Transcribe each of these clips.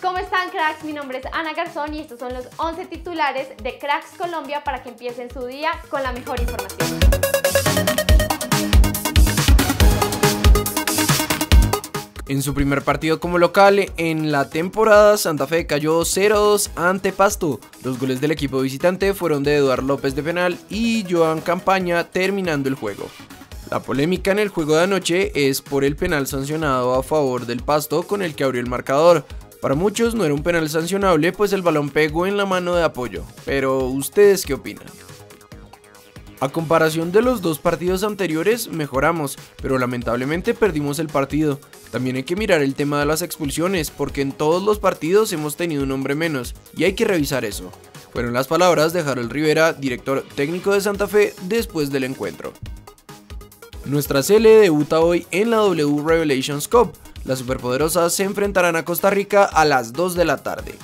¿Cómo están, cracks? Mi nombre es Ana Garzón y estos son los 11 titulares de Cracks Colombia para que empiecen su día con la mejor información. En su primer partido como local en la temporada, Santa Fe cayó 0-2 ante Pasto. Los goles del equipo visitante fueron de Eduard López de penal y Joan Campaña terminando el juego. La polémica en el juego de anoche es por el penal sancionado a favor del Pasto con el que abrió el marcador. Para muchos no era un penal sancionable, pues el balón pegó en la mano de apoyo. Pero ¿ustedes qué opinan? A comparación de los dos partidos anteriores, mejoramos, pero lamentablemente perdimos el partido. También hay que mirar el tema de las expulsiones, porque en todos los partidos hemos tenido un hombre menos, y hay que revisar eso. Fueron las palabras de Harold Rivera, director técnico de Santa Fe, después del encuentro. Nuestra Sele debuta hoy en la W Revelations Cup. Las superpoderosas se enfrentarán a Costa Rica a las 2 de la tarde.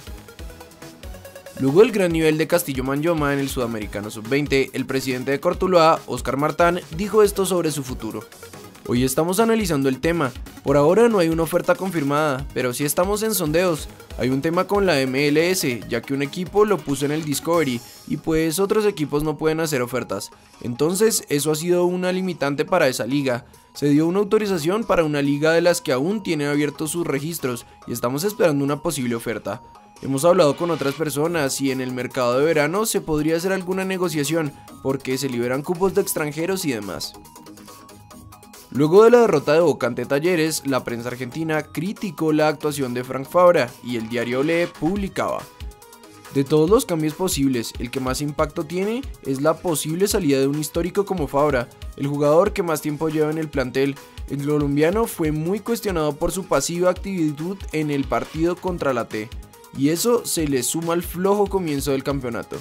Luego del gran nivel de Castillo Manyoma en el Sudamericano Sub-20, el presidente de Cortuluá, Oscar Martán, dijo esto sobre su futuro. Hoy estamos analizando el tema. Por ahora no hay una oferta confirmada, pero sí estamos en sondeos. Hay un tema con la MLS, ya que un equipo lo puso en el Discovery y pues otros equipos no pueden hacer ofertas. Entonces eso ha sido una limitante para esa liga. Se dio una autorización para una liga de las que aún tiene abiertos sus registros y estamos esperando una posible oferta. Hemos hablado con otras personas y en el mercado de verano se podría hacer alguna negociación porque se liberan cupos de extranjeros y demás. Luego de la derrota de Boca ante Talleres, la prensa argentina criticó la actuación de Frank Fabra y el diario Olé publicaba: de todos los cambios posibles, el que más impacto tiene es la posible salida de un histórico como Fabra, el jugador que más tiempo lleva en el plantel. El colombiano fue muy cuestionado por su pasiva actitud en el partido contra la T, y eso se le suma al flojo comienzo del campeonato.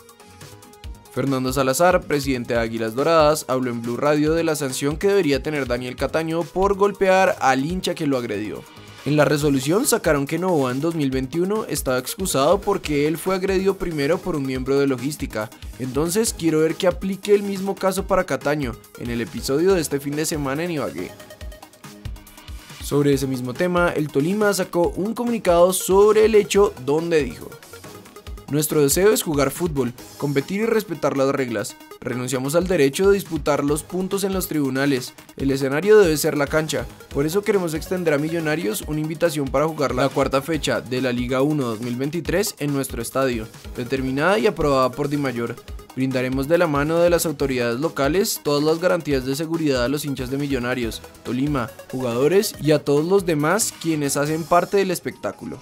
Fernando Salazar, presidente de Águilas Doradas, habló en Blue Radio de la sanción que debería tener Daniel Cataño por golpear al hincha que lo agredió. En la resolución sacaron que Novoa en 2021 estaba excusado porque él fue agredido primero por un miembro de logística. Entonces quiero ver que aplique el mismo caso para Cataño en el episodio de este fin de semana en Ibagué. Sobre ese mismo tema, el Tolima sacó un comunicado sobre el hecho donde dijo: nuestro deseo es jugar fútbol, competir y respetar las reglas. Renunciamos al derecho de disputar los puntos en los tribunales. El escenario debe ser la cancha. Por eso queremos extender a Millonarios una invitación para jugar la cuarta fecha de la Liga 1 2023 en nuestro estadio, determinada y aprobada por Dimayor. Brindaremos de la mano de las autoridades locales todas las garantías de seguridad a los hinchas de Millonarios, Tolima, jugadores y a todos los demás quienes hacen parte del espectáculo.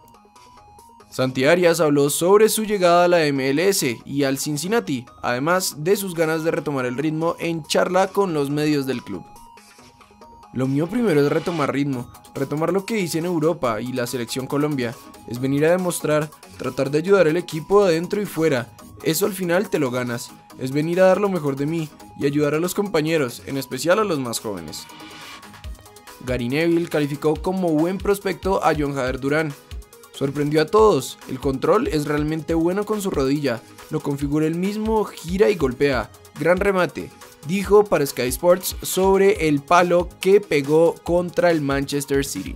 Santi Arias habló sobre su llegada a la MLS y al Cincinnati, además de sus ganas de retomar el ritmo en charla con los medios del club. Lo mío primero es retomar ritmo, retomar lo que hice en Europa y la selección Colombia, es venir a demostrar, tratar de ayudar al equipo adentro y fuera, eso al final te lo ganas, es venir a dar lo mejor de mí y ayudar a los compañeros, en especial a los más jóvenes. Gary Neville calificó como buen prospecto a John Jader Durán. Sorprendió a todos, el control es realmente bueno con su rodilla, lo configura él mismo, gira y golpea, gran remate, dijo para Sky Sports sobre el palo que pegó contra el Manchester City.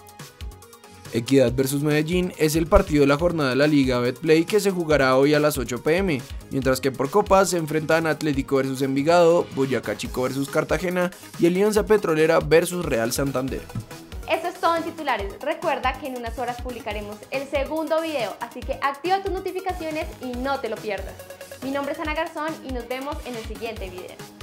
Equidad vs Medellín es el partido de la jornada de la Liga Betplay que se jugará hoy a las 8 p.m, mientras que por Copa se enfrentan Atlético vs Envigado, Boyacá Chico vs Cartagena y Alianza Petrolera vs Real Santander. Eso es todo en titulares. Recuerda que en unas horas publicaremos el segundo video, así que activa tus notificaciones y no te lo pierdas. Mi nombre es Ana Garzón y nos vemos en el siguiente video.